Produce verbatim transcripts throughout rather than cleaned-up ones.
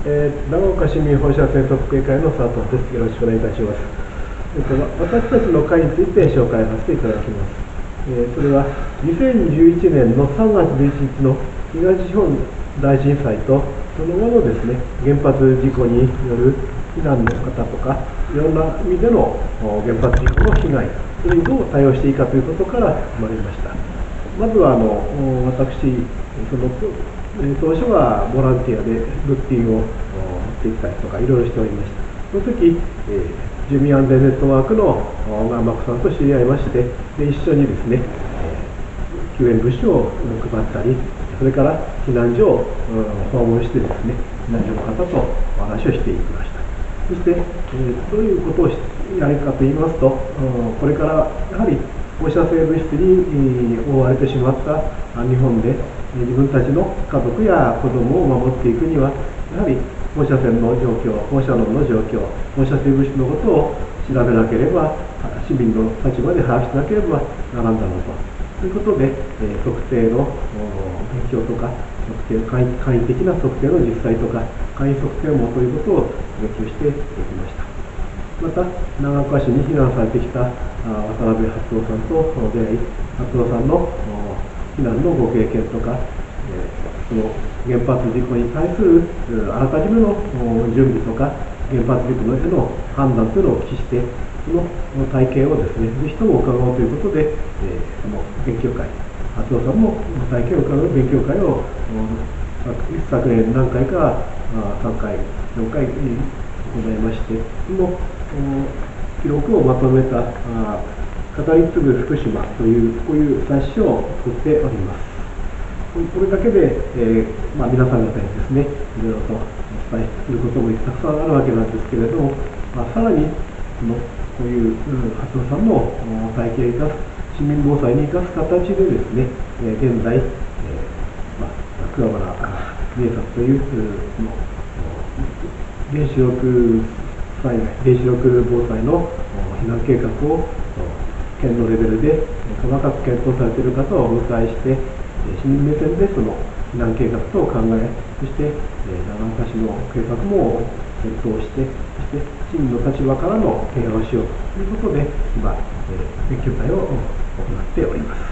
えー、長岡市民放射線測定会の佐藤です。よろしくお願いいたします。えー、と私たちの会について紹介させていただきます。えー、それはにせんじゅういちねんのさんがつじゅういちにちの東日本大震災とその後のですね原発事故による避難の方とかいろんな意味での原発事故の被害、それにどう対応していいかということから生まれました。まずはあの私その当初はボランティアで物品を持ってきたりとかいろいろしておりました。その時、えー、住民安全ネットワークのガンマクさんと知り合いまして、で一緒にですね、えー、救援物資を配ったり、それから避難所を訪問してですね、避難所の方とお話をしていきました。そして、えー、どういうことをやるかといいますと、これからやはり放射性物質に覆われてしまった日本で、自分たちの家族や子供を守っていくには、やはり放射線の状況、放射能の状況、放射性物質のことを調べなければ、市民の立場で把握しなければならんだろうと。ということで、えー、測定の勉強とか、測定簡易的な測定の実際とか、簡易測定もということを勉強していきました。また、長岡市に避難されてきた渡辺初夫さんと出会い、初夫さんの避難のご経験とか、えー、その原発事故に対するあらかじめの準備とか、原発事故への判断というのをお聞きして、その体験をですね、ぜひとも伺おうということで、えー、その勉強会、初夫さんも体験を伺う勉強会を昨年何回かさんかい、よんかい行いまして、その記録をまとめた語り継ぐ福島というこういう冊子を作っております。これだけで、えーまあ、皆さん方にですね、いろいろとお伝えすることもたくさんあるわけなんですけれども、まあ、さらにそのこういう初尾さんの体験を生かす、市民防災に生かす形でですね、現在、えーまあ、桑原美恵さんというその原子力災害、原子力防災の避難計画を県のレベルで細かく検討されている方をお迎えして、市民目線でその避難計画等を考え、そして長岡市の計画も検討して、そして市民の立場からの提案をしようということで、今、勉強会を行っております。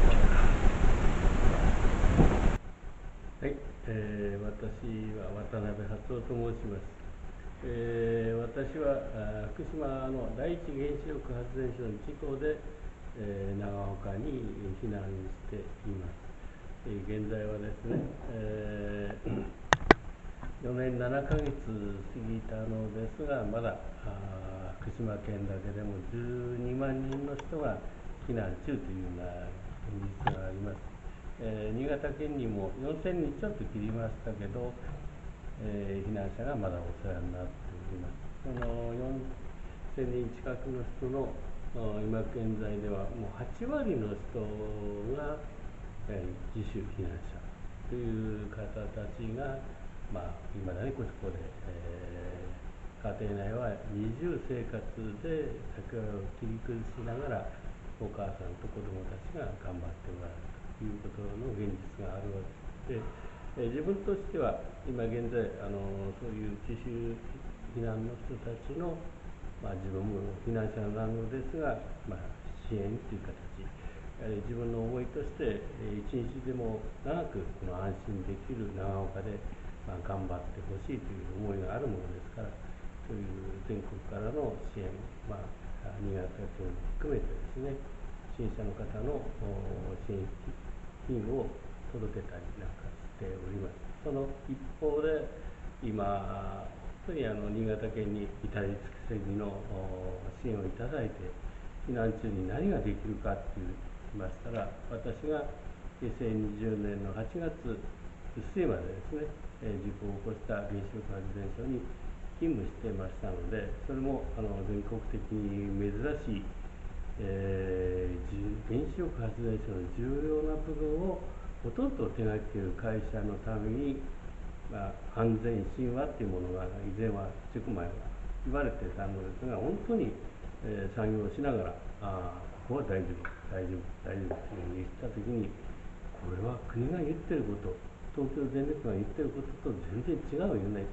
はい、えー、私は渡辺初夫と申します。えー、私は福島の第一原子力発電所の事故で、えー、長岡に避難しています。えー、現在はですね、えー、よねんななかげつ過ぎたのですが、まだ福島県だけでもじゅうにまんにんの人が避難中というような現実があります。えー、新潟県にもよんせんにんちょっと切りましたけど、えー、避難者がまだお世話になっております。そのよんせんにん近くの人の今現在ではもうはちわりの人が、えー、自主避難者という方たちが、まあ、いまだにここで、えー、家庭内は二重生活で桜を切り崩しながらお母さんと子どもたちが頑張っておられるということの現実があるわけで、えー、自分としては今現在あのそういう自主避難の人たちの、まあ、自分も避難者なのですが、まあ、支援という形、えー、自分の思いとして、えー、一日でも長くこの安心できる長岡で、まあ、頑張ってほしいという思いがあるものですから、そういう全国からの支援、まあ、新潟県も含めてですね、支援者の方の支援品を届けたりなんかしております。その一方で今本当にあの新潟県に至り尽くせりの支援をいただいて、避難中に何ができるかって言いましたら、私がにせんにじゅうねんのはちがつ末までですね、事故を起こした原子力発電所に勤務してましたので、それもあの全国的に珍しい、えー、原子力発電所の重要な部分をほとんど手がける会社のために、まあ、安全神話っていうものが以前はちょっと前は言われてたのですが、本当に、えー、作業しながら、あここは大丈夫大丈夫大丈夫というふうに言ったときに、これは国が言ってること、東京電力が言ってることと全然違うよね。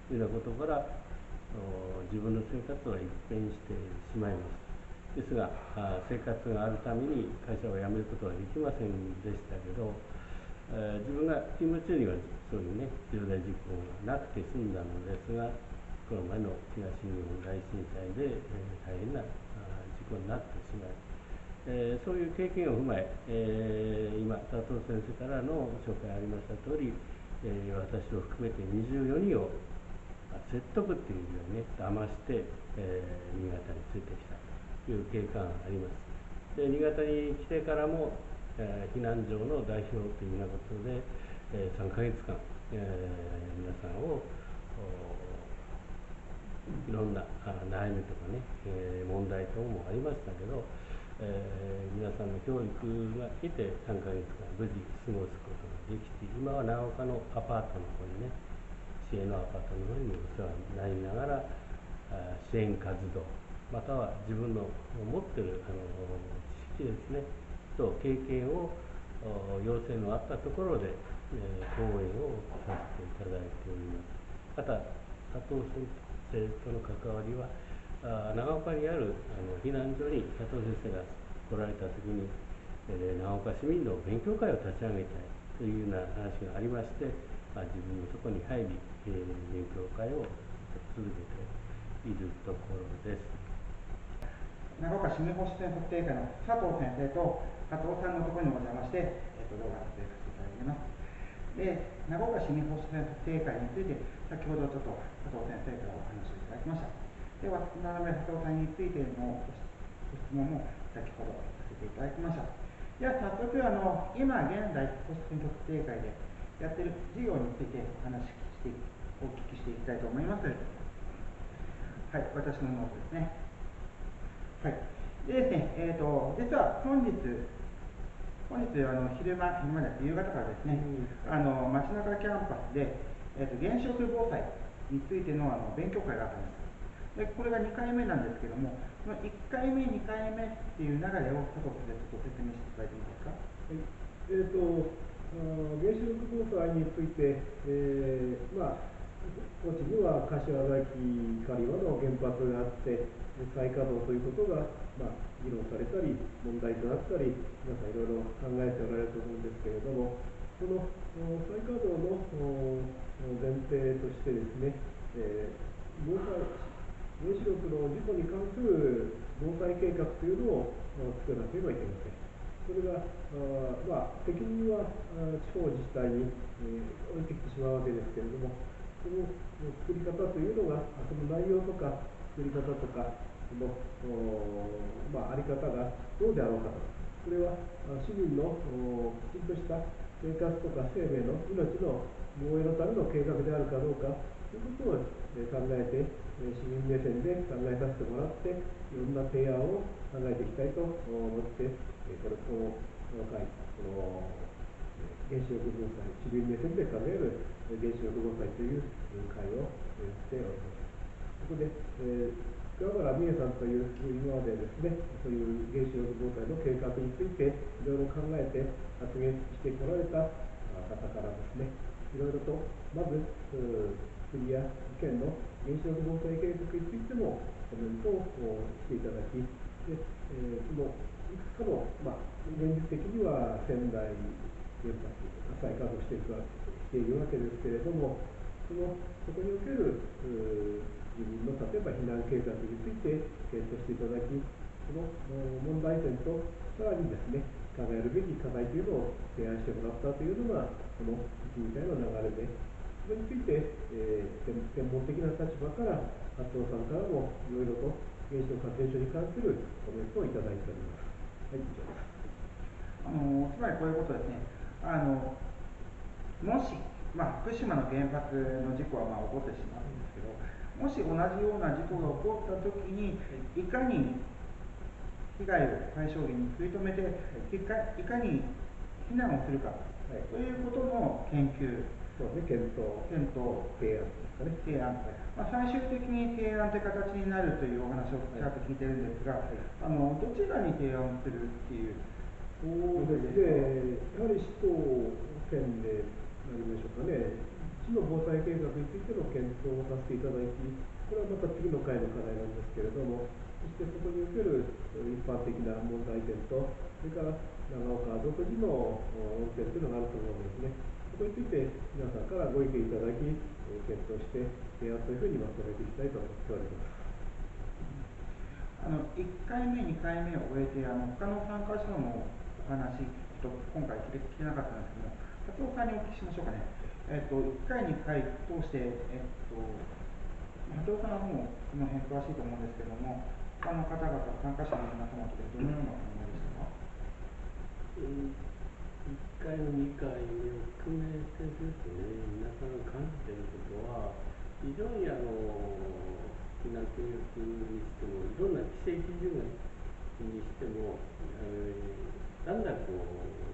いうようなことから自分の生活は一変してしまいます。ですが生活があるために会社を辞めることはできませんでしたけど、自分が勤務中にはそういうね重大事故がなくて済んだのですが、この前の東日本大震災で大変な事故になってしまい、えー、そういう経験を踏まええー、今佐藤先生からの紹介ありました通り、えー、私を含めてにじゅうよにんを説得っていうようにね騙して、えー、新潟についてきたという経過があります。で新潟に来てからも、えー、避難所の代表というようなことで、えー、さんかげつかん、えー、皆さんをいろんな悩みとかね、えー、問題等もありましたけど、えー、皆さんの教育が得てさんかげつかん無事過ごすことができて、今は長岡のアパートの方にね、市営のアパートの方にお世話になりながら、支援活動、または自分の持ってるあの知識ですね、と経験を要請のあったところで、えー、講演をさせていただいております。また佐藤先生との関わりは、あ長岡にあるあの避難所に佐藤先生が来られた時に、えー、長岡市民の勉強会を立ち上げたいというような話がありまして、まあ、自分もそこに入り、えー、勉強会を続けているところです。 長岡市民保守選測定会の佐藤先生と加藤さんのところにお邪魔して、えー、と動画撮影させていただいています。で、長岡市民保守選測定会について、先ほどちょっと加藤先生からお話をいただきました。では、渡辺佐藤さんについてのご質問も先ほどさせていただきました。では、早速、あの今現在、保守選挙区定会でやっている事業についてお話しして、お聞きしていきたいと思います。はい、私のノートですね。はい。でですね、えーと、実は本日、本日あの昼間、昼間で夕方からですね、うん、あの街中キャンパスで、えーと、原子力防災についてのあの勉強会があったんです。で、これがにかいめなんですけども、そのいっかいめ、にかいめっていう流れを佐藤先生、ちょっと説明していただいていいですか。 はい。えーと、原子力防災について、えー、まあ、高知には柏崎刈羽の原発があって、再稼働ということが、まあ、議論されたり、問題となったり、皆さんいろいろ考えておられると思うんですけれども、その再稼働の前提としてですね、えー、防災、原子力の事故に関する防災計画というのを作らなければいけません。それが、あまあ、責任は地方自治体に、えー、置いてきてしまうわけですけれども、その作り方というのが、その内容とか作り方とか、その、まあ、あり方がどうであろうかと。これは市民のきちんとした生活とか生命の命の防衛のための計画であるかどうかということを考えて、市民目線で考えさせてもらって、いろんな提案を考えていきたいと思って、これこの会、この原子力防災、市民目線で考える原子力防災という会をやっております。そこで、えー、桑原美恵さんという今までですね、そういう原子力防災の計画についていろいろ考えて発言してこられた方からですね、いろいろとまず国や県の原子力防災計画についてもコメントをしていただき、で、えー、そのいくつかの、まあ、現実的には仙台原発が再稼働していくしているわけですけれども、そのそこにおける住民の例えば避難計画について検討していただき、その問題点とさらにですね、考えるべき課題というのを提案してもらったというのが、このいち、にかいの流れで、それについて、えー、専門的な立場から、加藤さんからもいろいろと原子力発電所に関するコメントをいただいております。はい、以上です。 あのつまりこういうことですね。あのもし、まあ、福島の原発の事故はまあ起こってしまうんですけど、もし同じような事故が起こったときに、いかに被害を最小限に食い止めて、いかいかに避難をするか、はい、ということの研究、 そうですね、検討、 検討提案ですかね。 提案、まあ、最終的に提案という形になるというお話をちらっと聞いてるんですが、はい、あのどちらに提案するっていう。 そうですね、やはり市と県でなりましょうかね、市の防災計画についての検検討をさせていただき、これはまた次の回の課題なんですけれども、そしてそこにおける一般的な問題点と、それから長岡独自の論点というのがあると思うんですね。そこについて皆さんからご意見いただき、検討して提案というふうにまとめていきたいと思っております。 あのいっかいめ、にかいめを終えて、あの他の参加者のお話、えっと、今回聞けなかったんですけども、達夫さんにお聞きしましょうかね。えっと、いっかい、にかい通して、えっと、達夫さんはもうこの辺詳しいと思うんですけども、他の方々、参加者の皆様とでどのようなお考えでしたか？ いっかいのにかいめを含めてですね、皆さんが感じていることは、非常にあの避難契約にしても、いろんな規制基準にしても、えー、だんだんこう、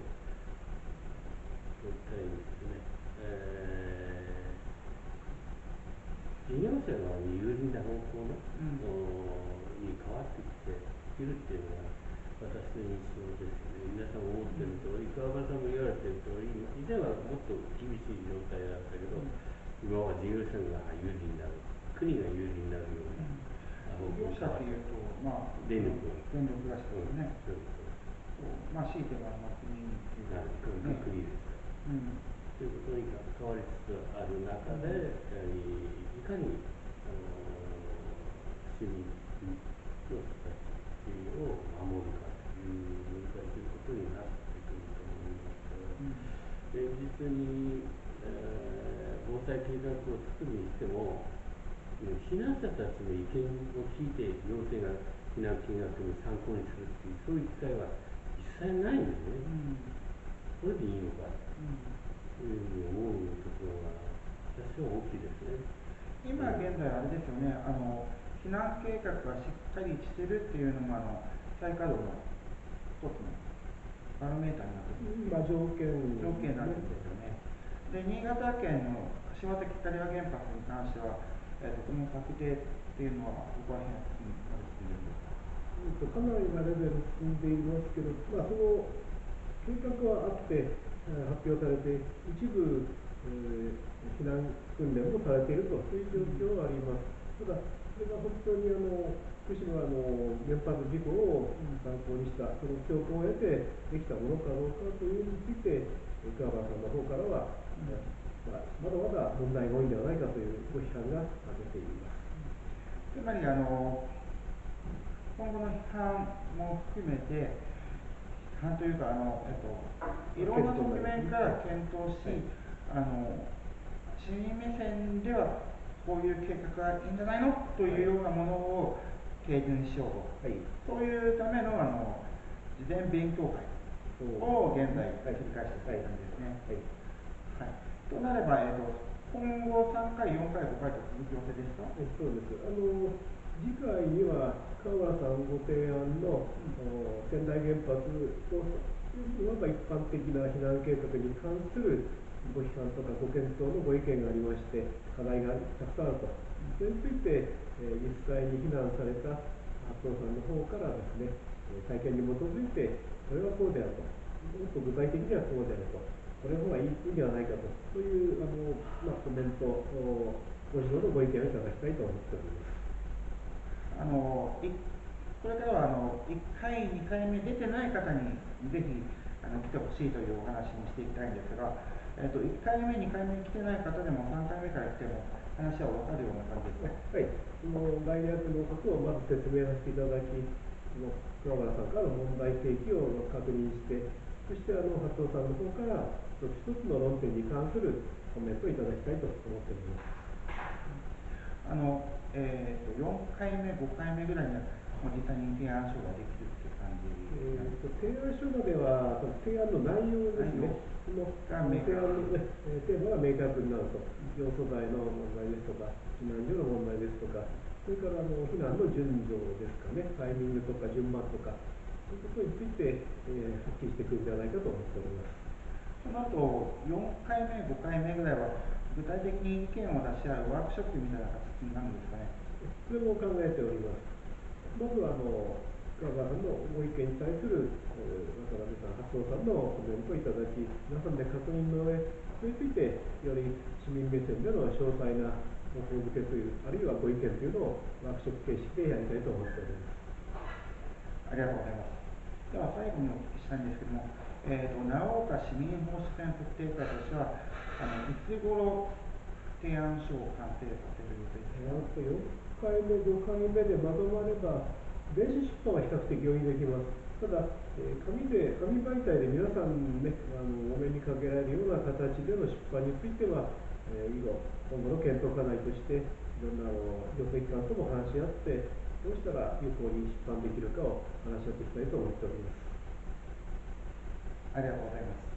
どういったらいいんですかね、えー、事業者側に有利な方向の、うん、に変わってきているっていうのが、私の印象ですね。皆さん思ってる通り、川端さんも言われてる通り、以前はもっと厳しい状態だったけど、今は事業者が有利になる、国が有利になるような、 事業者っていうと、まあ、 電力電力会社ですね。 そうそうそうまあ、強いては、まあ、国っていうか、ね、国ですから。うん、ということに変わりつつある中で、うん、いかにあの市民の人たちを守るかという難しいことになってくると思いますから、うん、現実に、えー、防災計画を作るにしても、避難者たちの意見を聞いて行政が避難計画に参考にするっていうそういう機会は実際ないんですね。うん、これでいいのかというふうに思うところが私は大きいですね。 今現在あれですよね、あの避難計画がしっかりしてるっていうのもあの再稼働の一つのバロメーターになってる、 まあ、条件条件なんですよね。で、新潟県の柏崎刈羽原発に関しては、えー、とこの策定っていうのはどこら辺まで進んでいるんですか？ かなりなレベル進んでいますけど、まあ、その計画はあって、発表されて、一部、えー、避難訓練もされているという状況はあります。ただ、それが本当にあの福島の原発事故を参考にした、その教訓を得てできたものかどうかというについて、桑原さんの方からは、うんまあ、まだまだ問題が多いんではないかというご批判が出ています。 つまりあの今後の批判も含めて、批判というかあの、えっと、いろんな側面から検討し、あの市民目線ではこういう計画がいいんじゃないのというようなものを提示しようと、はい、そういうためのあの事前勉強会を現在繰り返しているんですね。はいはいはい、となれば、えっと、今後さんかい、よんかい、ごかいと続く予定ですか？ そうです。あの次回には川原さんご提案の、うん、仙台原発といわば一般的な避難計画に関するご批判とかご検討のご意見がありまして、課題がたくさんあると。それについて、えー、実際に避難された発動さんの方からですね、体験に基づいて、これはこうであると。もっと具体的にはこうであると。これの方がいいんではないかと。そういうあの、まあ、コメント、ご指導のご意見をいただきたいと思っております。 あのいこれからはあのいっかい、にかいめ出てない方にぜひあの来てほしいというお話にしていきたいんですが、えー、といっかいめ、にかいめ来てない方でもさんかいめから来ても話は分かるような感じですか？ はい、その概略のことをまず説明させていただき、その桑原さんからの問題提起を確認して、そしてあの発動さんの方から一つ一つの論点に関するコメントをいただきたいと思っております。 あのえー、とよんかいめ、ごかいめぐらいにはもう実際に提案書ができるっていう感じ、 えー、と提案書までは提案の内容ですね、その提案の、ね、テーマが明確になると、要素材の問題ですとか、避難所の問題ですとか、それからあの避難の順序ですかね、タイミングとか順番とか、そういうことについて、えー、はっきりしてくるんじゃないかと思っております。 その後よんかいめ、ごかいめぐらいは具体的に意見を出し合うワークショップみたいな形になるんですかね？ それも考えております。まずはあの桑原さんのご意見に対する、えー、渡辺さん、発動さんのコメントをいただき、皆さんで確認の上、それについてより市民目線での詳細な方向づけという、あるいはご意見というのをワークショップ形式でやりたいと思っております。 ありがとうございます。では最後にお聞きしたいんですけども、えーと、長岡市民奉仕編特定会としては、あのいつ頃提案書を完成させる予定ですか？ よんかいめ、ごかいめでまとまれば、電子出版は比較的容易できます。ただ、えー、紙で、紙媒体で皆さんね、あのお目にかけられるような形での出版については、えー、以後、今後の検討課題として、いろんなあの行政機関とも話し合って、どうしたら有効に出版できるかを話し合っていきたいと思っております。 ありがとうございます。